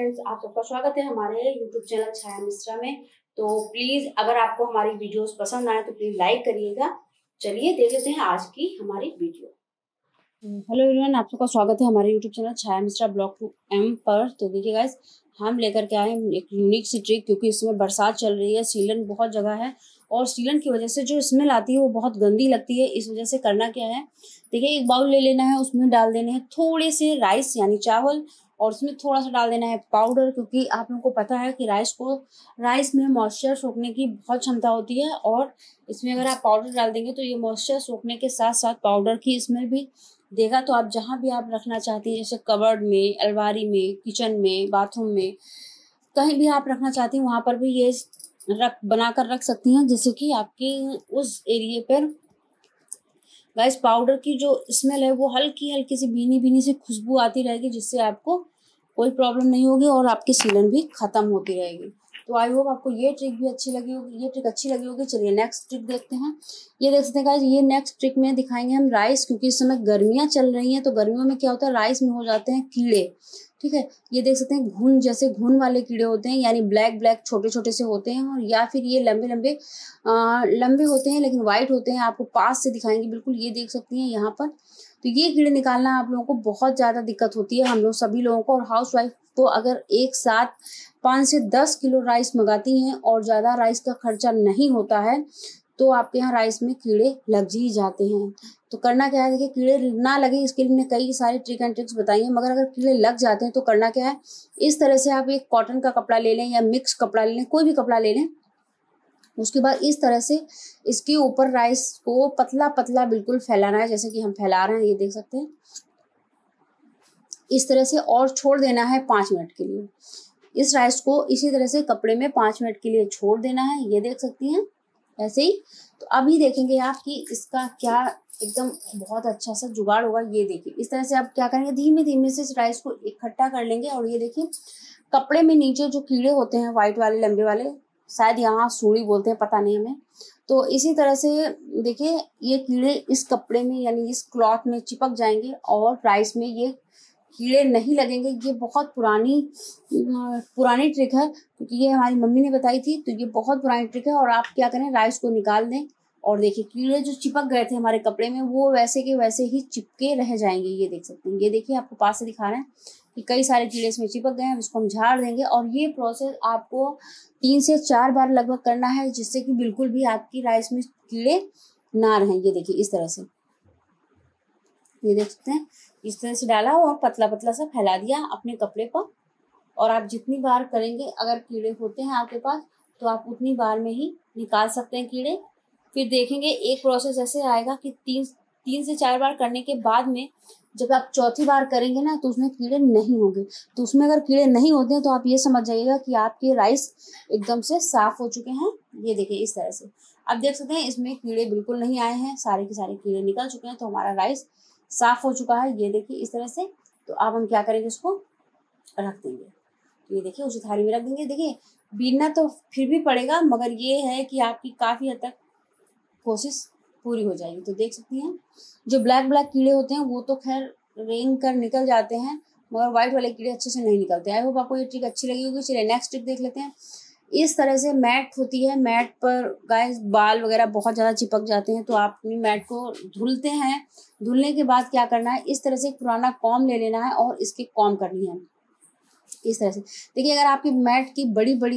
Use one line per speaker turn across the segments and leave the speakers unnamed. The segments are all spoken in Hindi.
फ्रेंड्स, आप सबका स्वागत है हमारे यूट्यूब चैनल छाया मिश्रा में। तो प्लीज़ अगर आपको हमारी वीडियोस पसंद आए तो प्लीज़ लाइक करिएगा। चलिए देख लेते हैं आज की हमारी वीडियो। हेलो एवरीवन, आप सबका स्वागत है हमारे YouTube channel Chhaya Mishra blog 2M पर। तो देखिए गाइस, हम लेकर के आए एक यूनिक सी ट्रिक, क्योंकि इसमें बरसात चल रही है, सीलन बहुत जगह है और सीलन की वजह से जो स्मेल आती है वो बहुत गंदी लगती है। इस वजह से करना क्या है, देखिए एक बाउल ले लेना है, उसमें डाल देने हैं थोड़े से राइस यानी चावल, और उसमें थोड़ा सा डाल देना है पाउडर, क्योंकि आप लोगों को पता है कि राइस में मॉइस्चर सोखने की बहुत क्षमता होती है, और इसमें अगर आप पाउडर डाल देंगे तो ये मॉइस्चर सोखने के साथ साथ पाउडर की स्मेल भी देगा। तो आप जहाँ भी आप रखना चाहती हैं, जैसे कबर्ड में, अलमारी में, किचन में, बाथरूम में, कहीं भी आप रखना चाहती हैं वहाँ पर भी ये बनाकर रख सकती हैं, जिससे कि आपके उस एरिए पर गाइस पाउडर की जो स्मेल है वो हल्की हल्की सी भीनी भीनी सी खुशबू आती रहेगी, जिससे आपको कोई प्रॉब्लम नहीं होगी और आपकी सीलन भी खत्म होती रहेगी। तो आई होप आपको ये ट्रिक भी अच्छी लगी होगी। चलिए नेक्स्ट ट्रिक देखते हैं। ये देख सकते हैं गाइस, ये नेक्स्ट ट्रिक में दिखाएंगे हम राइस, क्योंकि इस समय गर्मियाँ चल रही हैं, तो गर्मियों में क्या होता है, राइस में हो जाते हैं कीड़े। ठीक है, ये देख सकते हैं जैसे घुन वाले कीड़े होते हैं, यानी ब्लैक छोटे छोटे से होते हैं, और या फिर ये लंबे लंबे होते हैं लेकिन वाइट होते हैं। आपको पास से दिखाएंगे, बिल्कुल ये देख सकती हैं यहाँ पर। तो ये कीड़े निकालना आप लोगों को बहुत ज़्यादा दिक्कत होती है, हम लोग सभी लोगों को। और हाउस वाइफ तो अगर एक साथ 5 से 10 किलो राइस मंगाती हैं और ज़्यादा राइस का खर्चा नहीं होता है, तो आपके यहाँ राइस में कीड़े लग ही जाते हैं। तो करना क्या है, देखिए कीड़े ना लगे इसके लिए मैंने कई सारे ट्रिक एंड ट्रिक्स बताई हैं, मगर अगर कीड़े लग जाते हैं तो करना क्या है, इस तरह से आप एक कॉटन का कपड़ा ले लें या मिक्स कपड़ा ले लें, कोई भी कपड़ा ले लें। उसके बाद इस तरह से इसके ऊपर राइस को पतला पतला बिल्कुल फैलाना है, जैसे कि हम फैला रहे हैं, ये देख सकते हैं इस तरह से, और छोड़ देना है 5 मिनट के लिए। इस राइस को इसी तरह से कपड़े में 5 मिनट के लिए छोड़ देना है, ये देख सकती हैं ऐसे ही। तो अभी देखेंगे आप कि इसका क्या एकदम बहुत अच्छा सा जुगाड़ होगा। ये देखिए इस तरह से आप क्या करेंगे, धीमे धीमे से इस राइस को इकट्ठा कर लेंगे, और ये देखिए कपड़े में नीचे जो कीड़े होते हैं व्हाइट वाले लंबे वाले, शायद यहाँ सूड़ी बोलते हैं, पता नहीं हमें। तो इसी तरह से देखिए ये कीड़े इस कपड़े में यानी इस क्लॉथ में चिपक जाएंगे और राइस में ये कीड़े नहीं लगेंगे। ये बहुत पुरानी ट्रिक है, क्योंकि ये हमारी मम्मी ने बताई थी, तो ये बहुत पुरानी ट्रिक है। और आप क्या करें, राइस को निकाल दें, और देखिए कीड़े जो चिपक गए थे हमारे कपड़े में वो वैसे के वैसे ही चिपके रह जाएंगे। ये देख सकते हैं, ये देखिए आपको पास से दिखा रहे हैं कि कई सारे कीड़े इसमें चिपक गए हैं। इसको हम झाड़ देंगे, और ये प्रोसेस आपको 3 से 4 बार लगभग करना है, जिससे कि बिल्कुल भी आपकी राइस में कीड़े ना रहें। ये देखिए इस तरह से, ये देख सकते हैं इस तरह से डाला और पतला पतला सा फैला दिया अपने कपड़े पर। और आप जितनी बार करेंगे, अगर कीड़े होते हैं आपके पास, तो आप उतनी बार में ही निकाल सकते हैं कीड़े। फिर देखेंगे एक प्रोसेस ऐसे आएगा कि 3 से 4 बार करने के बाद में जब आप चौथी बार करेंगे ना, तो उसमें कीड़े नहीं होंगे। तो उसमें अगर कीड़े नहीं होते हैं तो आप ये समझ जाइएगा कि आपके राइस एकदम से साफ हो चुके हैं। ये देखिए इस तरह से आप देख सकते हैं इसमें कीड़े बिल्कुल नहीं आए हैं, सारे के सारे कीड़े निकल चुके हैं, तो हमारा राइस साफ हो चुका है। ये देखिए इस तरह से। तो अब हम क्या करेंगे, इसको रख देंगे। तो ये देखिए उसी थाली में रख देंगे। देखिए बीनना तो फिर भी पड़ेगा, मगर ये है कि आपकी काफ़ी हद तक कोशिश पूरी हो जाएगी। तो देख सकती हैं जो ब्लैक कीड़े होते हैं वो तो खैर रेंग कर निकल जाते हैं, मगर व्हाइट वाले कीड़े अच्छे से नहीं निकलते। आई होप आपको ये ट्रिक अच्छी लगी होगी। चलिए नेक्स्ट ट्रिक देख लेते हैं। इस तरह से मैट होती है, मैट पर गाइस बाल वगैरह बहुत ज़्यादा चिपक जाते हैं, तो आप अपनी मैट को धुलते हैं। धुलने के बाद क्या करना है, इस तरह से एक पुराना कॉम्ब ले लेना है और इसकी कॉम्ब करनी है इस तरह से। देखिए अगर आपकी मैट की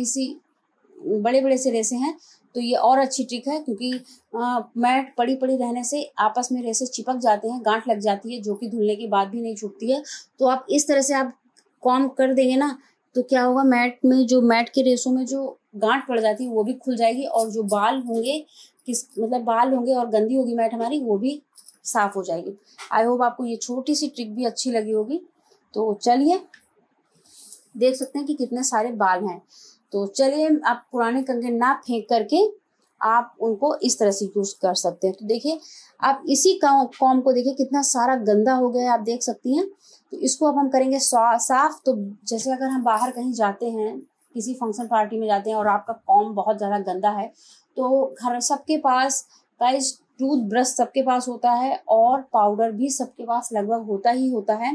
बड़े बड़े से रेसे हैं तो ये और अच्छी ट्रिक है, क्योंकि मैट पड़ी रहने से आपस में रेसे चिपक जाते हैं, गांठ लग जाती है, जो कि धुलने के बाद भी नहीं छूटती है। तो आप इस तरह से आप कॉम्ब कर देंगे ना, तो क्या होगा, मैट के रेसों में जो गांठ पड़ जाती है वो भी खुल जाएगी, और जो बाल होंगे और गंदी होगी मैट हमारी, वो भी साफ हो जाएगी। आई होप आपको ये छोटी सी ट्रिक भी अच्छी लगी होगी। तो चलिए देख सकते हैं कि कितने सारे बाल हैं। तो चलिए आप पुराने कंघे ना फेंक करके आप उनको इस तरह से यूज कर सकते हैं। तो देखिए आप इसी कॉम्ब को देखिए कितना सारा गंदा हो गया है, आप देख सकती हैं। तो इसको अब हम करेंगे साफ। तो जैसे अगर हम बाहर कहीं जाते हैं, किसी फंक्शन पार्टी में जाते हैं और आपका कॉम्ब बहुत ज़्यादा गंदा है, तो घर सबके पास गाइस टूथ ब्रश सबके पास होता है, और पाउडर भी सबके पास लगभग होता ही होता है।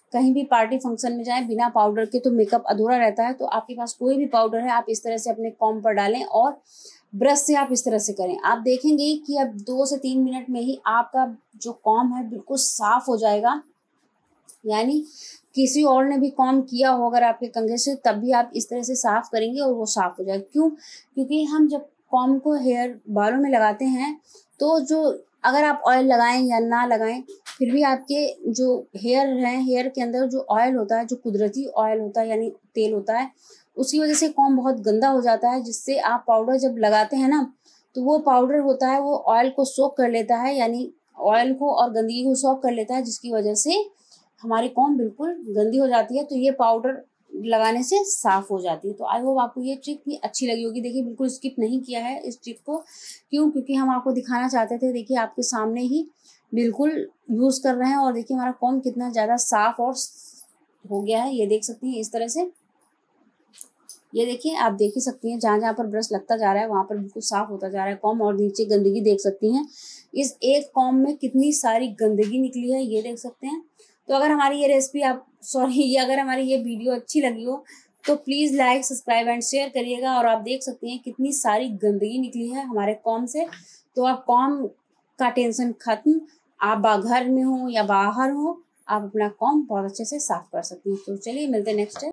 कहीं भी पार्टी फंक्शन में जाएं बिना पाउडर के तो मेकअप अधूरा रहता है। तो आपके पास कोई भी पाउडर है, आप इस तरह से अपने कॉम्ब पर डालें और ब्रश से आप इस तरह से करें। आप देखेंगे कि अब 2 से 3 मिनट में ही आपका जो कॉम्ब है बिल्कुल साफ हो जाएगा। यानी किसी और ने भी कॉम्ब किया हो अगर आपके कंघे से, तब भी आप इस तरह से साफ करेंगे और वो साफ हो जाएगा। क्यों? क्योंकि हम जब कॉम्ब को हेयर बालों में लगाते हैं तो जो अगर आप ऑयल लगाएं या ना लगाएं, फिर भी आपके जो हेयर हैं, हेयर के अंदर जो ऑयल होता है, जो कुदरती ऑयल होता है यानी तेल होता है, उसकी वजह से कॉम्ब बहुत गंदा हो जाता है। जिससे आप पाउडर जब लगाते हैं ना, तो वो पाउडर होता है वो ऑयल को सोक कर लेता है, यानी ऑयल को और गंदगी को सोक कर लेता है, जिसकी वजह से हमारी कॉम्ब बिल्कुल गंदी हो जाती है। तो ये पाउडर लगाने से साफ हो जाती है। तो आई होप आपको ये ट्रिक भी अच्छी लगी होगी। देखिए बिल्कुल स्किप नहीं किया है इस ट्रिक को। क्यों? क्योंकि हम आपको दिखाना चाहते थे। देखिए आपके सामने ही बिल्कुल यूज कर रहे हैं और देखिए हमारा कॉम्ब कितना ज्यादा साफ और हो गया है। ये देख सकती हैं इस तरह से। ये देखिए आप देख ही सकती हैं, जहाँ जहाँ पर ब्रश लगता जा रहा है वहाँ पर बिल्कुल साफ होता जा रहा है कॉम्ब। और नीचे गंदगी देख सकती हैं, इस एक कॉम्ब में कितनी सारी गंदगी निकली है, ये देख सकते हैं। तो अगर हमारी ये रेसिपी अगर हमारी ये वीडियो अच्छी लगी हो तो please like, subscribe and share करिएगा। और आप देख सकती हैं कितनी सारी गंदगी निकली है हमारे कॉम्ब से। तो आप कॉम्ब का टेंशन खत्म, आप घर में हो या बाहर हो, आप अपना कॉम्ब बहुत अच्छे से साफ कर सकती हैं। तो चलिए मिलते हैं नेक्स्ट टाइम।